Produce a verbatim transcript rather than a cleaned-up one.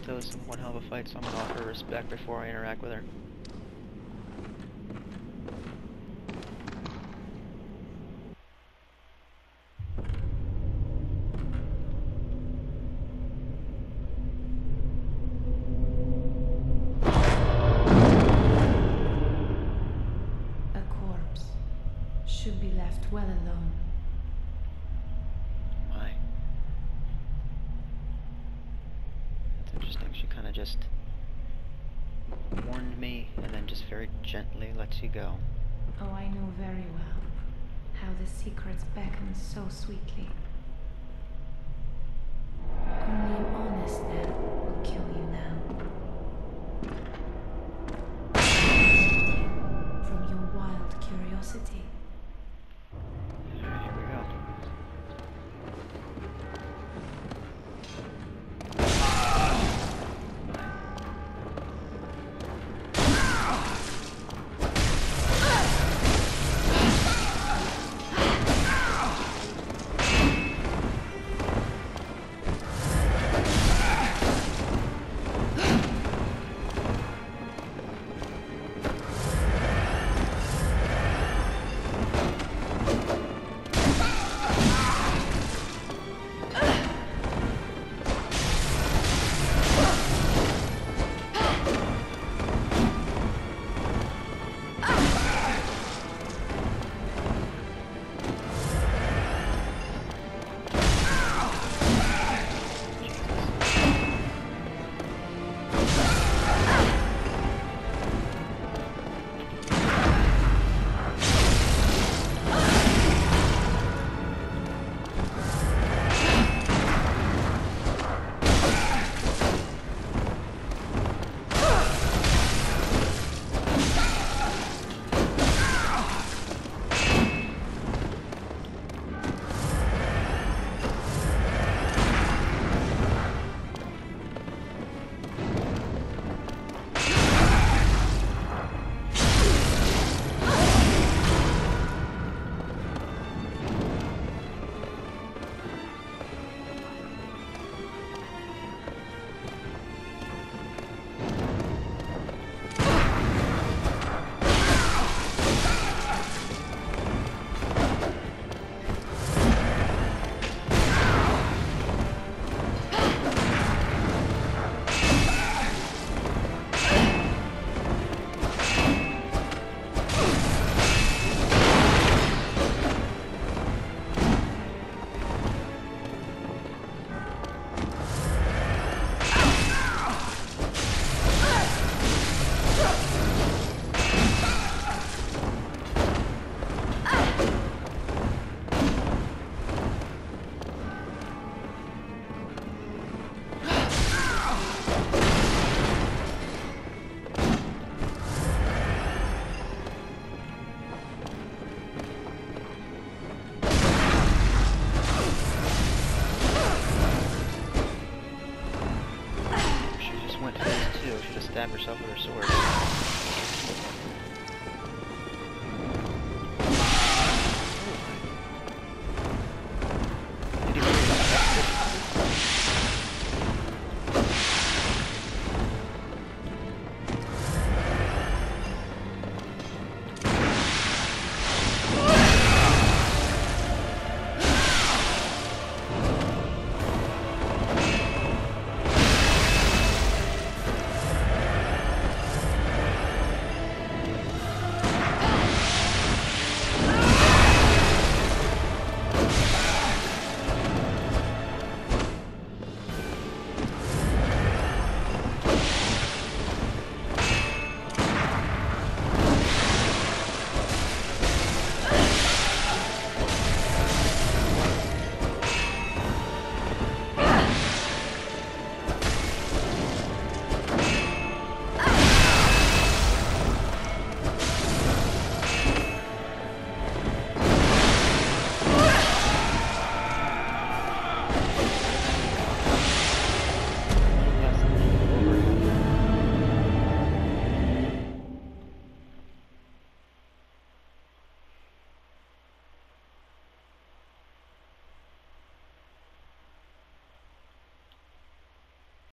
Kaito is one hell of a fight, so I'm gonna offer respect before I interact with her. A corpse should be left well alone. My. That's interesting. She kind of just warned me and then just very gently lets you go. Oh, I know very well how the secrets beckon so sweetly. Only an honest man will kill you now. From your wild curiosity. Alright, here we go. Stab herself with her sword.